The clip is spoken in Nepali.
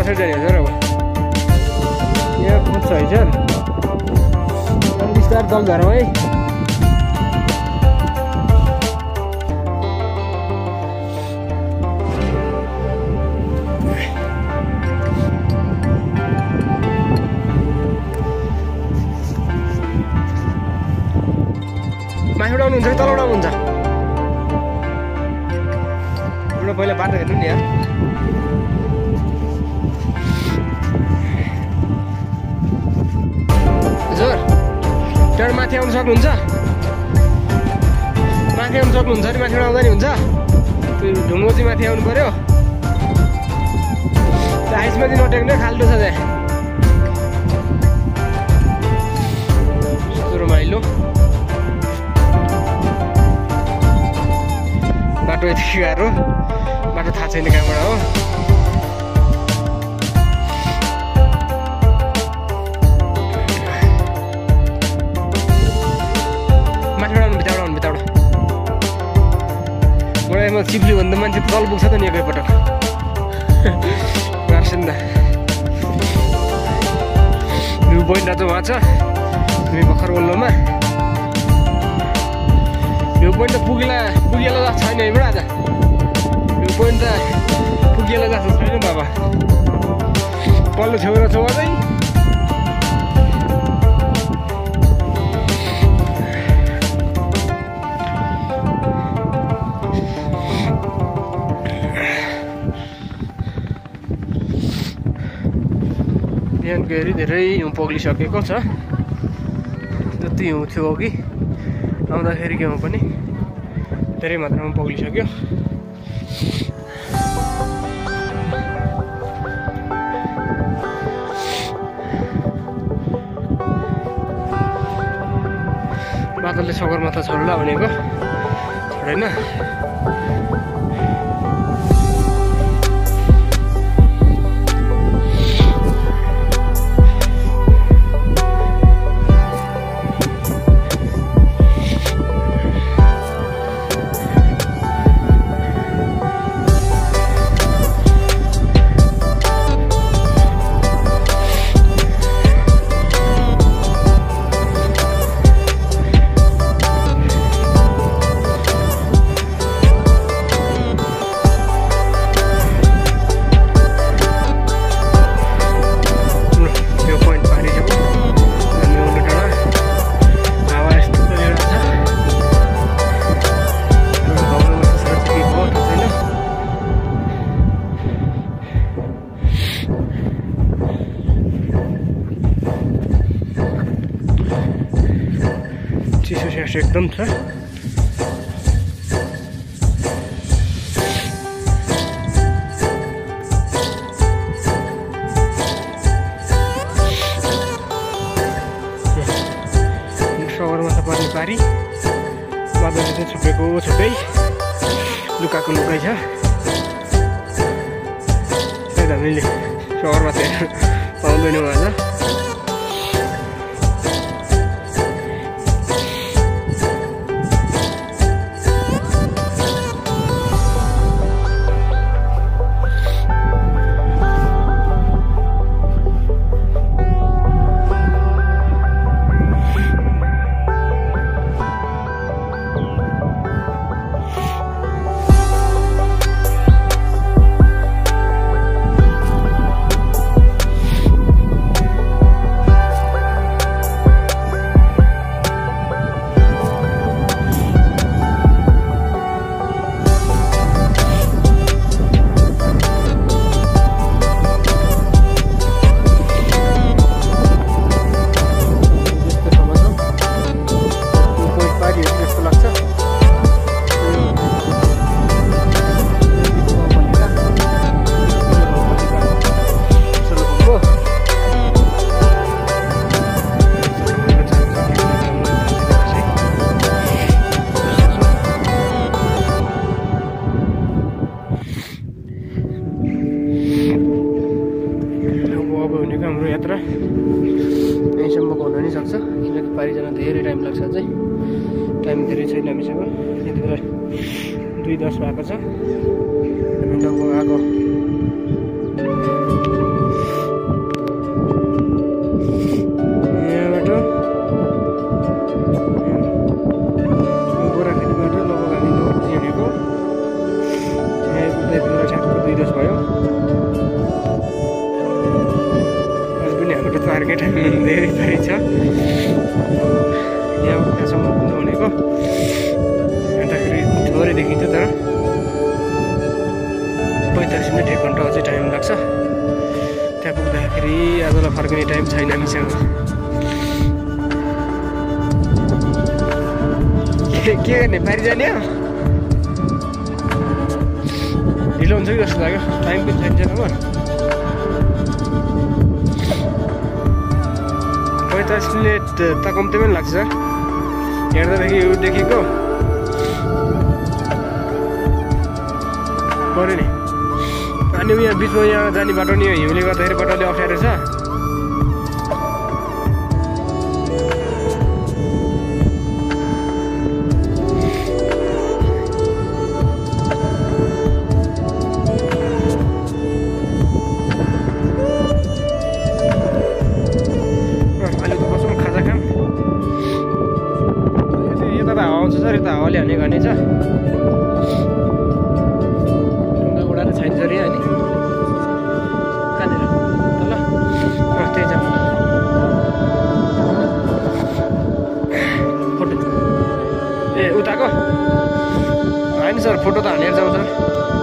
कसरी जाने हो सर अब यहाँ खोज्छ है सर अनि बिस्तार तल झरौँ है माथिबाट आउनुहुन्छ कि तलबाट आउनुहुन्छ एउटा पहिला बाटो हेर्नु नि यार हजुर त्यहाँबाट माथि आउनु सक्नुहुन्छ माथि आउनु सक्नुहुन्छ नि माथिबाट आउँदा नि हुन्छ त्यो ढुङ्गो चाहिँ माथि आउनु पर्यो त्यो आइसमा चाहिँ नटेक्ने खाल्टो छ त्यहाँ यस्तो रमाइलो बाटो यति गाह्रो बाटो थाहा छैन कहाँबाट हो माथिबाट आउनु भित्रबाट आउनु भित्रबाट मलाई चिप्ली भन्दा मान्छे तल पुग्छ त नि एकैपटक गार्छन् त भ्यू पोइन्ट आज उहाँ छ हामी भर्खर ओल्लोमा भ्यू पोइन्ट त पुगेला जस्तो छैन यहीँबाट आज भ्यू पोइन्ट त पुगेला जस्तो छैन बाबा पल्लो छेउमा छेउ अझै बिहानको हेरी धेरै हिउँ पग्लिसकेको छ जति हिउँ थियो अघि आउँदाखेरि गाउँ पनि धेरै मात्रामा पग्लिसक्यो बादलले सगरमाथा छोड्ला भनेको छोडेन चिसो स्यास एकदम छ सगरमाथा पर्ने पारी बादलले चाहिँ छुपेको छुपै लुकाको लुकाइ छ सायद हामीले सगरमाथा हेर्न पाउँदैनौँ आज पारी जान धेरै टाइम लाग्छ अझै टाइम धेरै छैन हामीसँग यति बेला 2:10 भएको छ हामी लगभग आएको 2 दोष भयो। आज पनि हाम्रो टार्गेट धेरै थरी छ, यहाँबाट त्यहाँसम्म पुग्नु भनेको। अन्तखेरि थोरै देखिन्छ तर 45 मिनट 1 घन्टा अझै टाइम लाग्छ। त्यहाँ पुग्दाखेरि आजलाई फर्किने टाइम छैन हामीसँग। के गर्ने, बाहिर जाने हो? ढिलो हुन्छ कि जस्तो लाग्यो, टाइम पनि छैन अब। 45 मिनट त कम्ती पनि लाग्छ हेर्दादेखि। उदेखिको पऱ्यो नि। अनि यहाँ बिचमा यहाँ जाने बाटो नि हिउँले गर्दाखेरि बाटो अलि अप्ठ्यारो छ। यता हावाले हाने गर्ने छ, ढुङ्गा उडाएर छाइन्छ अरे अनि कहाँनिर तल त्यही जाउँ। फोटो ए उताको होइन सर, फोटो त हानेर जाउँ सर।